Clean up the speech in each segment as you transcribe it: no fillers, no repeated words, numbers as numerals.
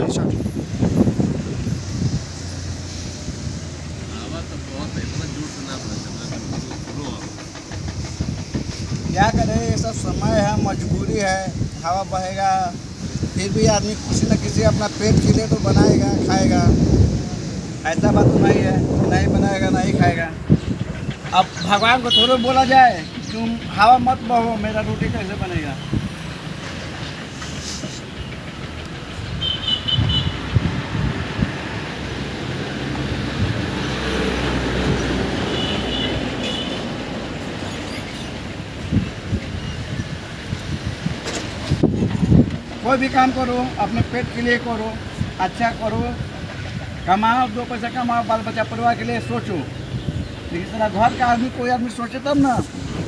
Shot. क्या करें, ये सब समय है, मजबूरी है। हवा बहेगा फिर भी आदमी किसी न किसी अपना पेट के लिए तो बनाएगा, खाएगा। ऐसा बात तो नहीं है, नहीं बनाएगा नहीं खाएगा। अब भगवान को थोड़ा बोला जाए तुम हवा मत बहो, मेरा रोटी कैसे बनेगा। कोई भी काम करो अपने पेट के लिए करो, अच्छा करो, कमाओ, 2 पैसा कमाओ, बाल बच्चा परिवार के लिए सोचो। लेकिन सारा घर का आदमी कोई आदमी सोचे तब ना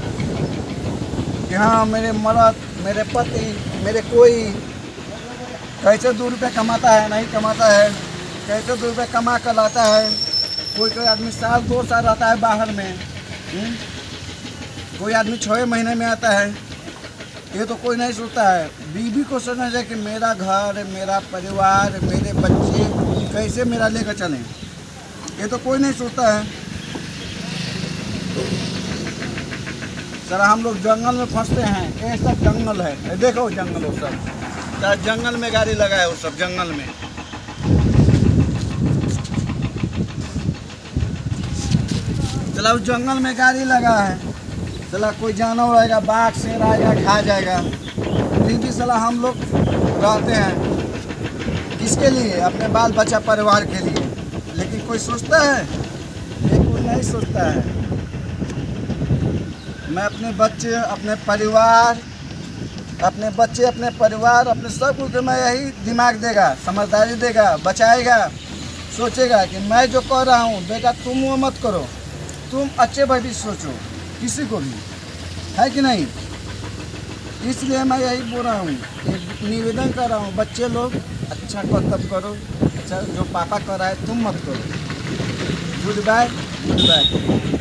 कि हाँ मेरे मर्द, मेरे पति, मेरे कोई कैसे 2 रुपये कमाता है, नहीं कमाता है, कैसे 2 रुपये कमा कर लाता है। कोई आदमी साल 2 साल रहता है बाहर में, कोई आदमी 6 महीने में आता है। ये तो कोई नहीं सोचता है। बीवी को सोचना चाहिए कि मेरा घर, मेरा परिवार, मेरे बच्चे कैसे मेरा लेकर चलें। ये तो कोई नहीं सोचता है। सर हम लोग जंगल में फंसते हैं, ये सब जंगल है, ये देखो जंगल, वो सब जंगल में गाड़ी लगा है, वो सब जंगल में। चला उस जंगल में गाड़ी लगा है, चला कोई जानवर आएगा, बाघ शेर आएगा खा जाएगा। फिर भी सला हम लोग रहते हैं किसके लिए, अपने बाल बच्चा परिवार के लिए। लेकिन कोई सोचता है, ये कोई नहीं सोचता है। मैं अपने बच्चे, अपने परिवार, अपने सब कुछ मैं यही दिमाग देगा, समझदारी देगा, बचाएगा, सोचेगा कि मैं जो कर रहा हूँ बेटा तुम वो मत करो, तुम अच्छे भविष्य सोचो किसी को भी, है कि नहीं। इसलिए मैं यही बोल रहा हूँ, एक निवेदन कर रहा हूँ, बच्चे लोग अच्छा कर्तव्य करो, अच्छा जो पापा कर रहा है तुम मत करो। Goodbye, good bye.